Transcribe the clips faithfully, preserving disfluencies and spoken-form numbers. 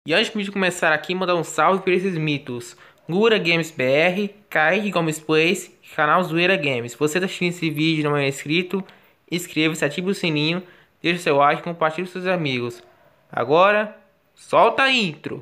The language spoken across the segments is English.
E antes de começar aqui, mandar um salve para esses mitos: Gura Games B R, Kaique Gomes Plays e canal Zoeira Games. Se você está assistindo esse vídeo e não é inscrito, inscreva-se, ative o sininho, deixe seu like e compartilhe com seus amigos. Agora, solta a intro!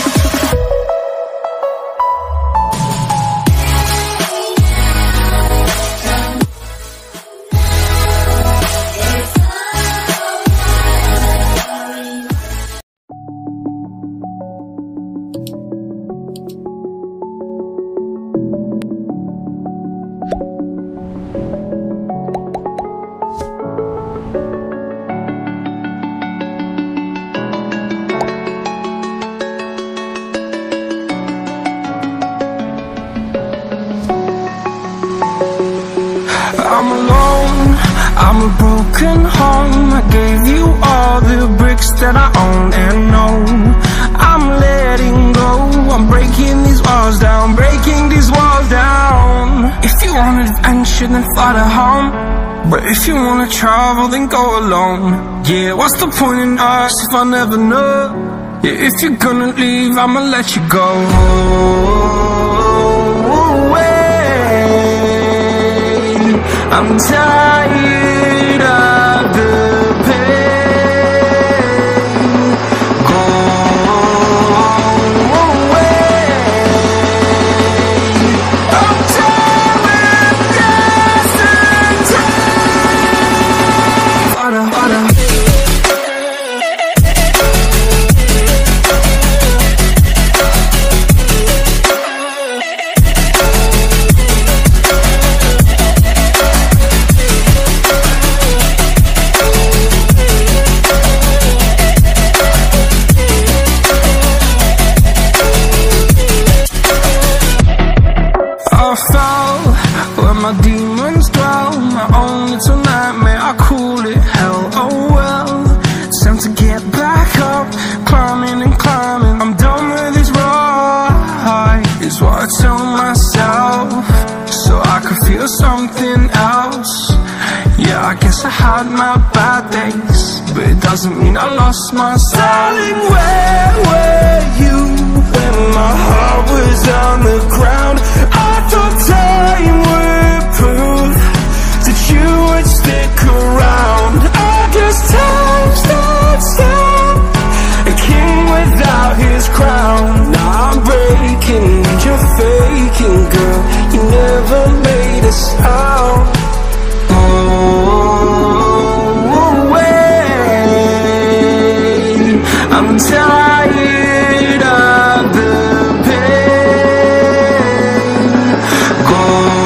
I'm alone, I'm a broken home. I gave you all the bricks that I own and know. I'm letting go, I'm breaking these walls down, breaking these walls down. If you want adventure, then fly to home. But if you wanna travel, then go alone. Yeah, what's the point in us if I never know? Yeah, if you're gonna leave, I'ma let you go. I'm tired of the pain. Go away. I'm tired of guessing time. Harder, harder. My demons dwell, my own little nightmare, I call it hell, oh well. It's time to get back up, climbing and climbing. I'm done with this ride, is what I tell myself, so I could feel something else. Yeah, I guess I had my bad days, but it doesn't mean I lost my style. Darling, where were you when my heart was on the ground? I thought time would prove that you would stick around. I guess time stood still, a king without his crown. Now I'm breaking and you're faking, girl. You never made a sound. Oh, wait, I'm tired of the pain. Go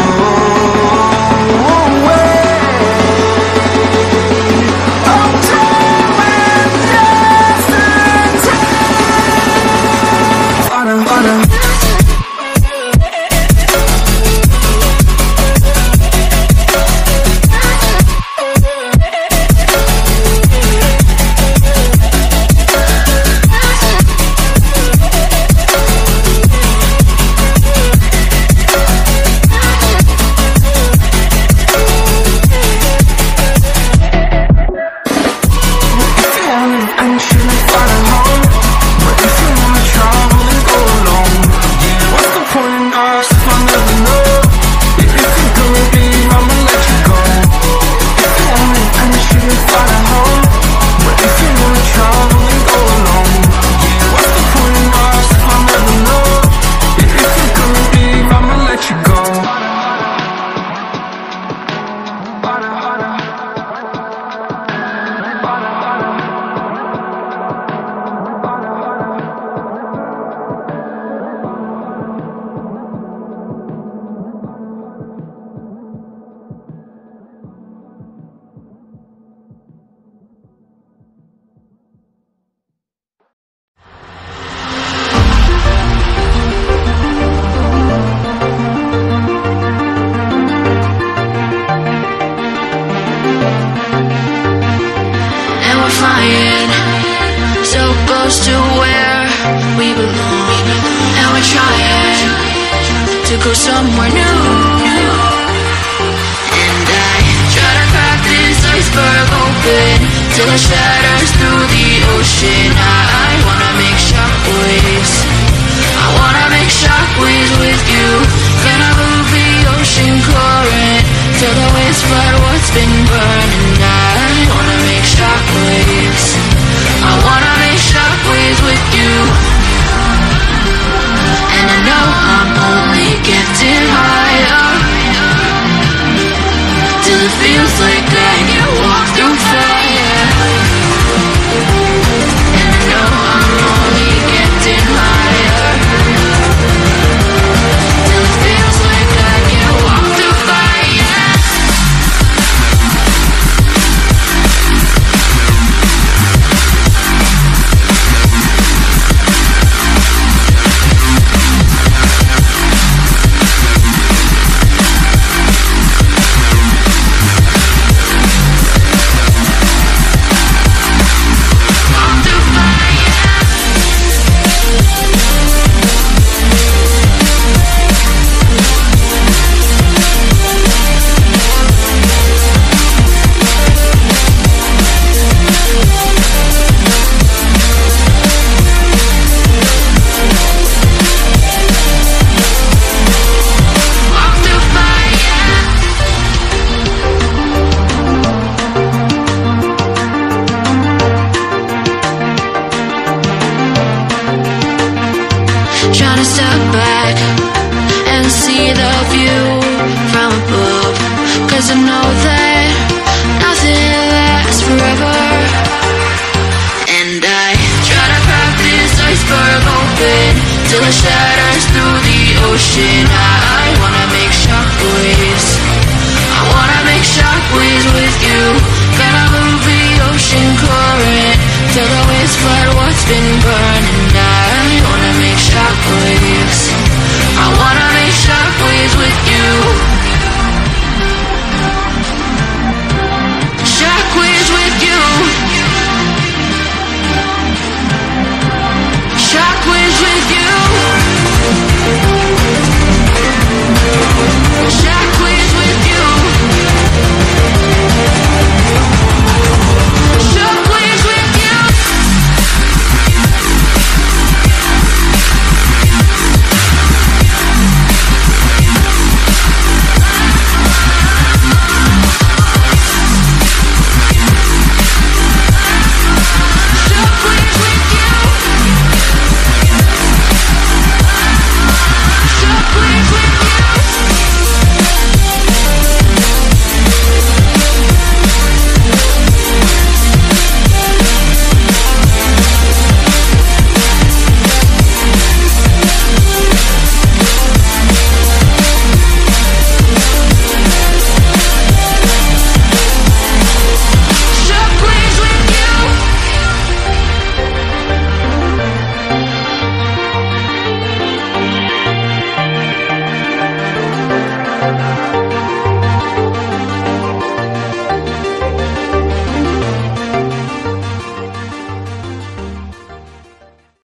to where we belong, and we're trying to go somewhere new. And I try to crack this iceberg open till it shatters through the ocean. I wanna make sure wanna step back and see the view from above, 'cause I know that nothing lasts forever. And I try to crack this iceberg open till it shatters through the ocean. I, I wanna make shockwaves, I wanna make shockwaves with you. Gonna move the ocean current till the winds flood what's been burning.